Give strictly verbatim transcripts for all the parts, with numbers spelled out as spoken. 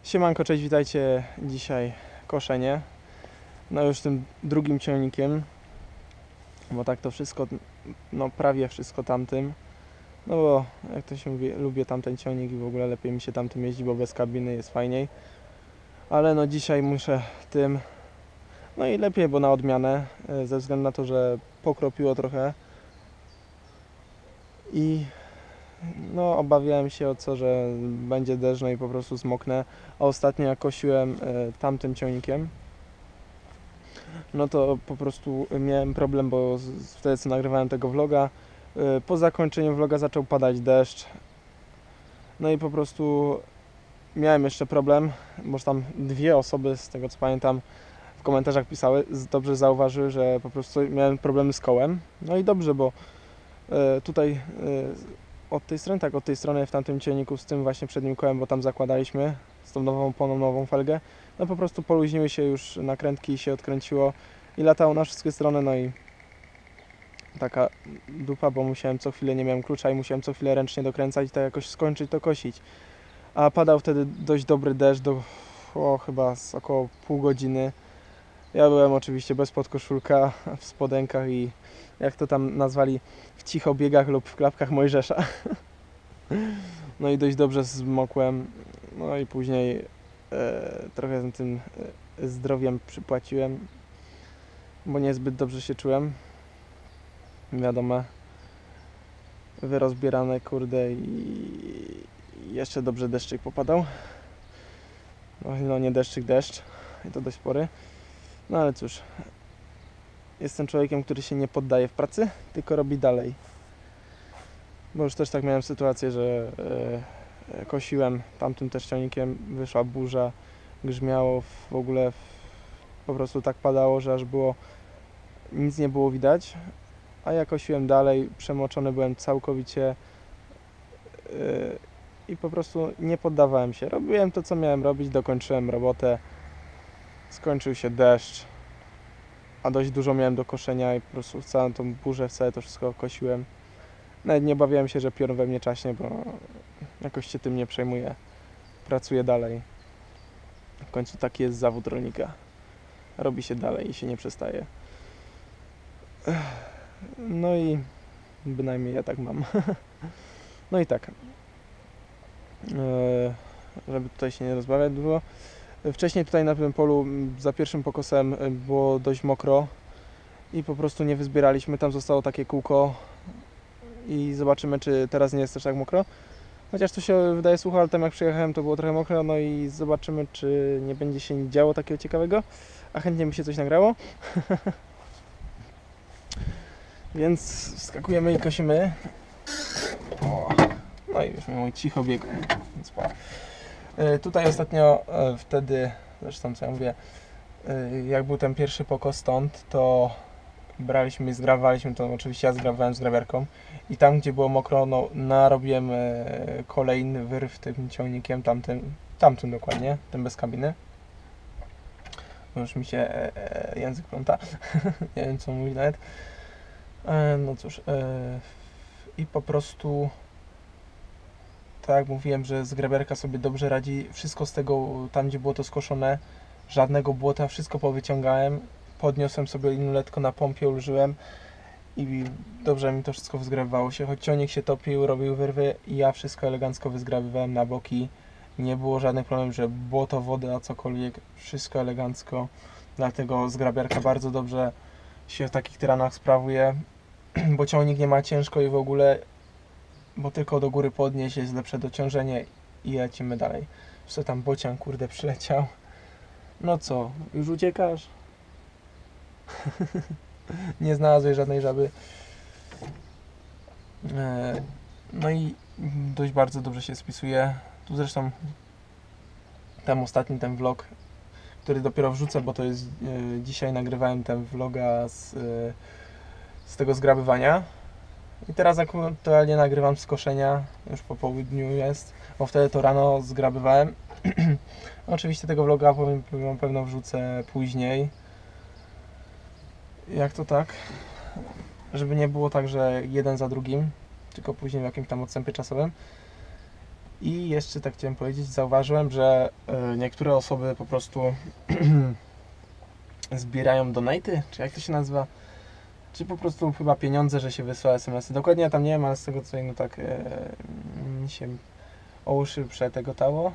Siemanko, cześć, witajcie. Dzisiaj koszenie. No już tym drugim ciągnikiem, bo tak to wszystko, no prawie wszystko tamtym. No bo jak to się mówi, lubię tamten ciągnik i w ogóle lepiej mi się tamtym jeździ, bo bez kabiny jest fajniej. Ale no dzisiaj muszę tym, no i lepiej, bo na odmianę, ze względu na to, że pokropiło trochę. I no obawiałem się o co, że będzie deszcz, no i po prostu zmoknę. A ostatnio jak kosiłem e, tamtym ciągnikiem, no to po prostu miałem problem, bo z, wtedy co nagrywałem tego vloga, e, po zakończeniu vloga zaczął padać deszcz. No i po prostu miałem jeszcze problem, bo tam dwie osoby, z tego co pamiętam, w komentarzach pisały, dobrze zauważyły, że po prostu miałem problemy z kołem. No i dobrze, bo e, tutaj e, od tej strony, tak, od tej strony w tamtym ciągniku z tym właśnie przednim kołem, bo tam zakładaliśmy z tą nową oponą, nową felgę, no po prostu poluźniły się już nakrętki i się odkręciło i latało na wszystkie strony, no i taka dupa, bo musiałem co chwilę, nie miałem klucza i musiałem co chwilę ręcznie dokręcać i tak jakoś skończyć to kosić. A padał wtedy dość dobry deszcz, do o, chyba z około pół godziny. Ja byłem oczywiście bez podkoszulka, w spodenkach i jak to tam nazwali, w cichobiegach lub w klapkach Mojżesza. No i dość dobrze zmokłem, no i później e, trochę tym e, zdrowiem przypłaciłem, bo niezbyt dobrze się czułem. Wiadomo, wyrozbierane kurde i jeszcze dobrze deszczyk popadał. No, no nie deszczyk, deszcz i to dość spory. No ale cóż, jestem człowiekiem, który się nie poddaje w pracy, tylko robi dalej. Bo już też tak miałem sytuację, że e, kosiłem tamtym też ciągnikiem, wyszła burza, grzmiało, w ogóle po prostu tak padało, że aż było, nic nie było widać. A ja kosiłem dalej, przemoczony byłem całkowicie e, i po prostu nie poddawałem się. Robiłem to, co miałem robić, dokończyłem robotę, skończył się deszcz, a dość dużo miałem do koszenia i po prostu w całą tą burzę, w całe to wszystko kosiłem. Nawet nie obawiałem się, że piorun we mnie czaśnie, bo jakoś się tym nie przejmuję. Pracuję dalej. W końcu taki jest zawód rolnika. Robi się dalej i się nie przestaje. No i bynajmniej ja tak mam. No i tak. Żeby tutaj się nie rozbawiać dużo. Wcześniej tutaj na tym polu za pierwszym pokosem było dość mokro i po prostu nie wyzbieraliśmy. Tam zostało takie kółko i zobaczymy, czy teraz nie jest też tak mokro. Chociaż to się wydaje sucho, ale tam jak przyjechałem, to było trochę mokro, no i zobaczymy, czy nie będzie się działo takiego ciekawego, a chętnie by się coś nagrało. Więc wskakujemy i kosimy. O, no i już mój cicho bieg. Yy, tutaj ostatnio yy, wtedy, zresztą co ja mówię, yy, jak był ten pierwszy pokos stąd, to braliśmy i zgrawaliśmy to, oczywiście ja zgrawałem z grabiarką i tam gdzie było mokro, no narobiłem e, kolejny wyrw tym ciągnikiem, tamtym, tamtym dokładnie, tym bez kabiny. Bo już mi się e, e, język pląta, nie wiem co mówić nawet. E, no cóż, e, i po prostu tak jak mówiłem, że zgrabiarka sobie dobrze radzi, wszystko z tego, tam gdzie było to skoszone, żadnego błota, wszystko powyciągałem. Podniosłem sobie linuletko na pompie, ulżyłem i dobrze mi to wszystko wyzgrabywało się. Choć ciągnik się topił, robił wyrwy i ja wszystko elegancko wyzgrabywałem na boki. Nie było żadnych problemów, że błoto, woda, cokolwiek, wszystko elegancko. Dlatego zgrabiarka bardzo dobrze się w takich terenach sprawuje, bo ciągnik nie ma ciężko i w ogóle, bo tylko do góry podnieść jest lepsze dociążenie i lecimy dalej. Co tam bocian kurde przyleciał. No co, już uciekasz? Nie znalazłeś żadnej żaby. No i dość bardzo dobrze się spisuje. Tu zresztą tam ostatni ten vlog, który dopiero wrzucę, bo to jest dzisiaj nagrywałem ten vloga z, z tego zgrabywania. I teraz aktualnie nagrywam z koszenia, już po południu jest, bo wtedy to rano zgrabywałem. Oczywiście tego vloga powiem, na pewno wrzucę później. Jak to tak? Żeby nie było tak, że jeden za drugim, tylko później w jakimś tam odstępie czasowym. I jeszcze tak chciałem powiedzieć, zauważyłem, że y, niektóre osoby po prostu zbierają donaty, czy jak to się nazywa? Czy po prostu chyba pieniądze, że się wysyła es em esy. Dokładnie ja tam nie wiem, ale z tego co no tak e, mi się o uszy przetegotało.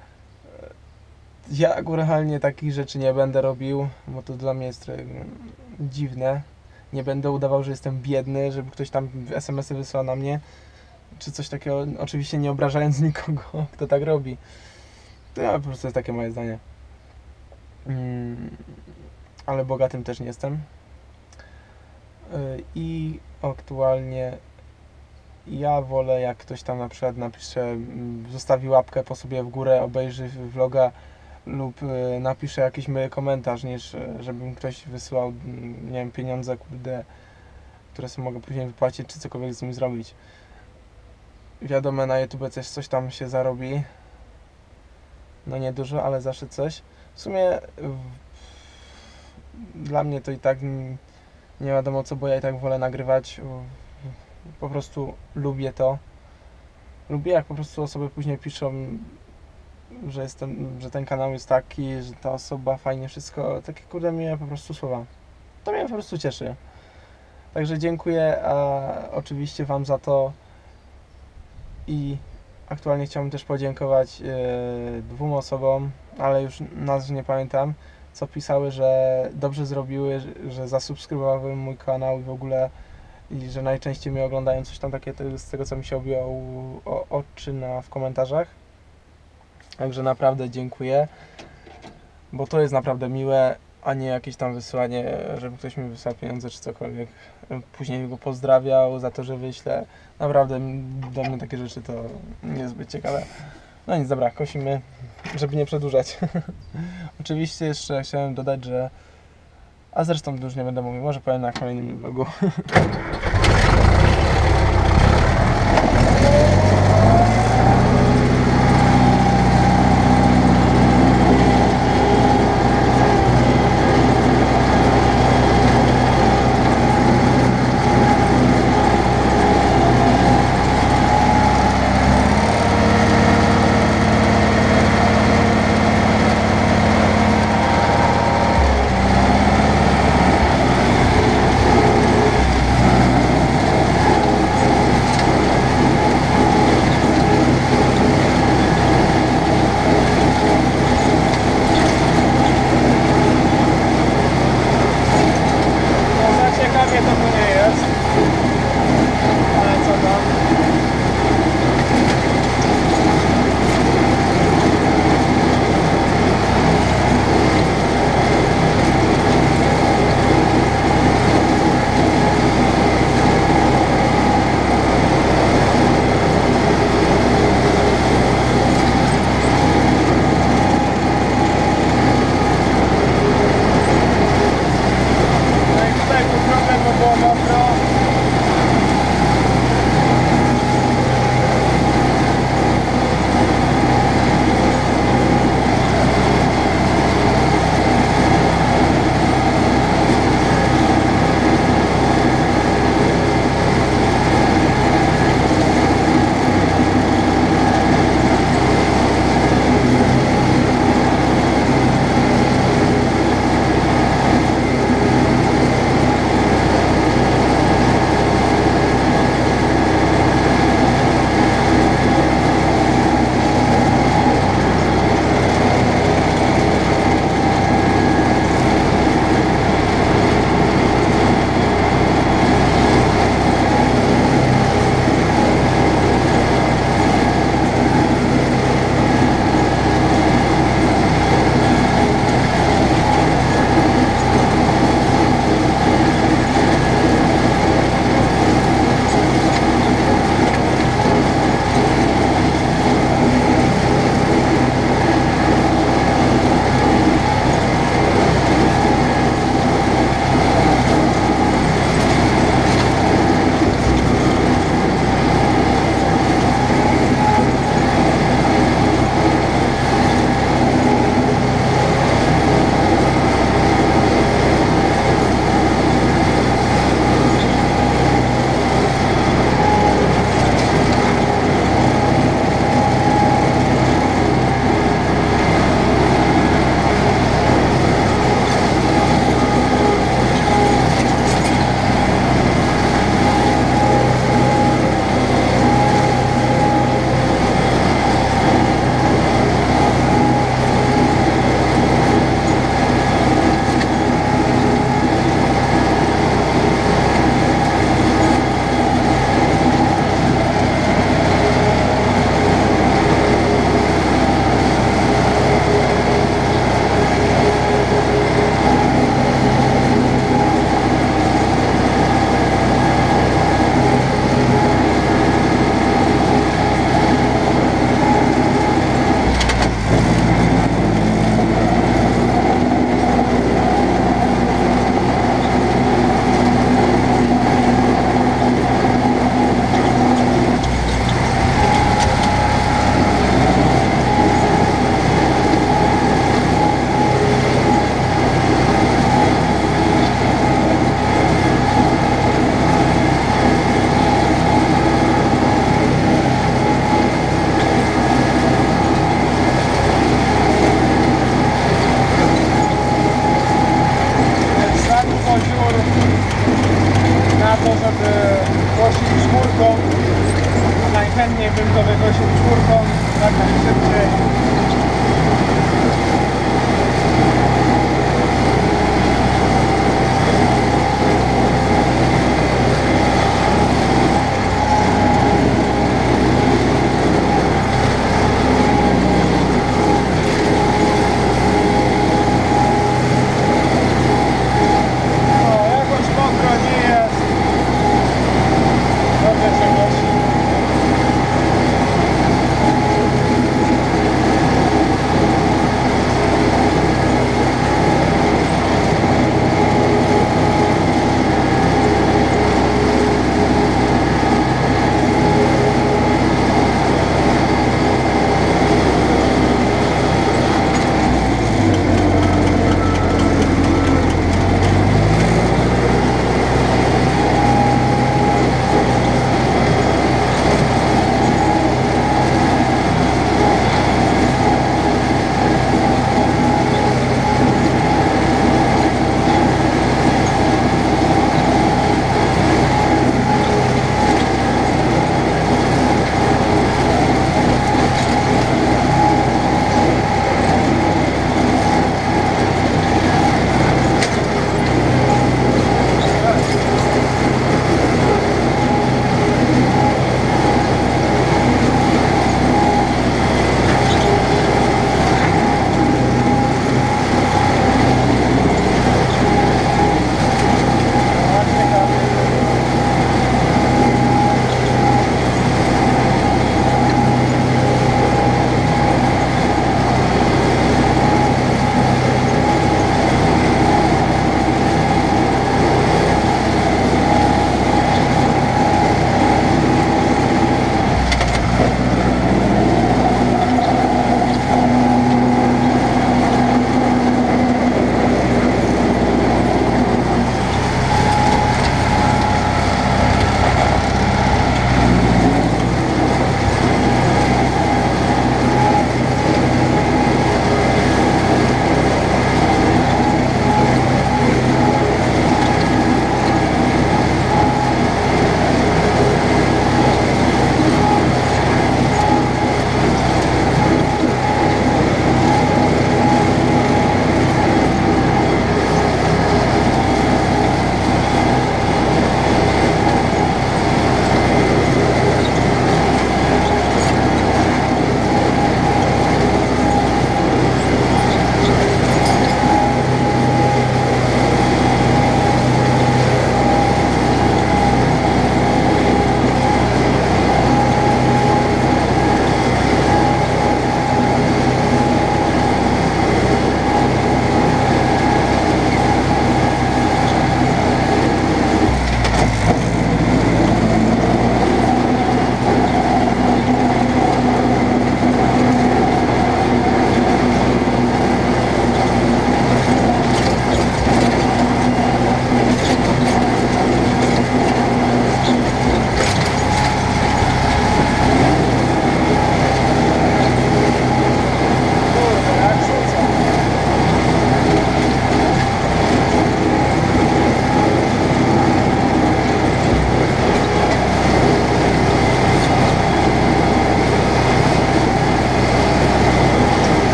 Ja realnie takich rzeczy nie będę robił, bo to dla mnie jest trochę dziwne. Nie będę udawał, że jestem biedny, żeby ktoś tam es em esy wysłał na mnie, czy coś takiego, oczywiście nie obrażając nikogo, kto tak robi. To ja po prostu jest takie moje zdanie. Mm, ale bogatym też nie jestem. I aktualnie ja wolę, jak ktoś tam na przykład napisze, zostawi łapkę po sobie w górę, obejrzy vloga lub napisze jakiś mój komentarz, niż żebym ktoś wysyłał, nie wiem, pieniądze, kurde, które sobie mogę później wypłacić, czy cokolwiek z nimi zrobić. Wiadomo, na YouTube coś, coś tam się zarobi, no nie dużo, ale zawsze coś. W sumie w, dla mnie to i tak nie wiadomo co, bo ja i tak wolę nagrywać, po prostu lubię to. Lubię, jak po prostu osoby później piszą, że, jestem, że ten kanał jest taki, że ta osoba fajnie wszystko, takie kurde miłe po prostu słowa. To mnie po prostu cieszy. Także dziękuję a oczywiście Wam za to i aktualnie chciałbym też podziękować yy, dwóm osobom, ale już nazw nie pamiętam, co pisały, że dobrze zrobiły, że, że zasubskrybowały mój kanał i w ogóle i że najczęściej mnie oglądają, coś tam takie z tego, co mi się obiło o oczy na, w komentarzach. Także naprawdę dziękuję, bo to jest naprawdę miłe, a nie jakieś tam wysyłanie, żeby ktoś mi wysłał pieniądze czy cokolwiek. Później go pozdrawiał za to, że wyślę. Naprawdę do mnie takie rzeczy to niezbyt ciekawe. No nic, dobra, kosimy, żeby nie przedłużać. Oczywiście jeszcze chciałem dodać, że... A zresztą już nie będę mówił, może powiem na kolejnym vlogu. czwórką, jak najszybciej.